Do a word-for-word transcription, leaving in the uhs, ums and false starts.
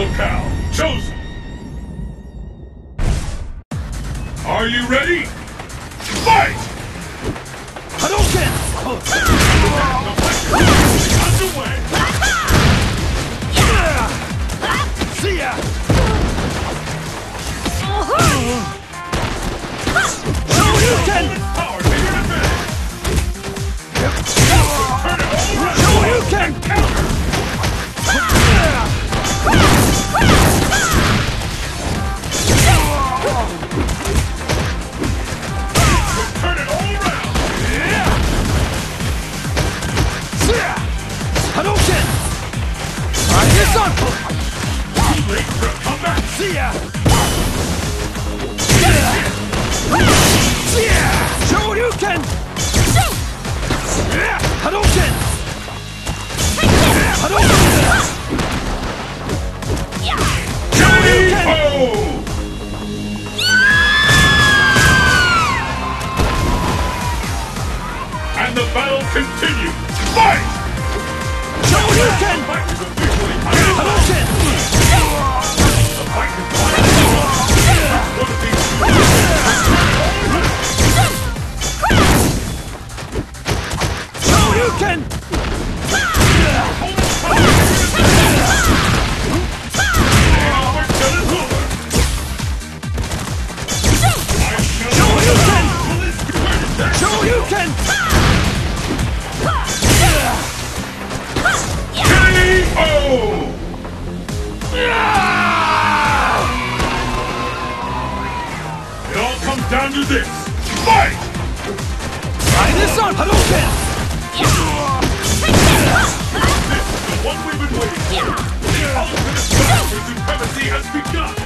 locale chosen. Are you ready? Fight! Hadouken! Underway! See ya! Shoryuken! Power to your advantage! Turn it all around! Shoryuken! Counter! Turn it all around! Hadouken! Try this on! Too late for a comeback! See ya! Shoryuken! Hadouken! Hadouken! Shoryuken! Oh! And the battle continues! Fight! Shoryuken! The fight is officially underway! Hadouken! The fight is finally on! One of these Shoryuken! Shoryuken! Shoryuken! K O! It all comes down to this. Fight! Try this on, Hadouken! This is the one we've been waiting for. The ultimate battle for supremacy has begun.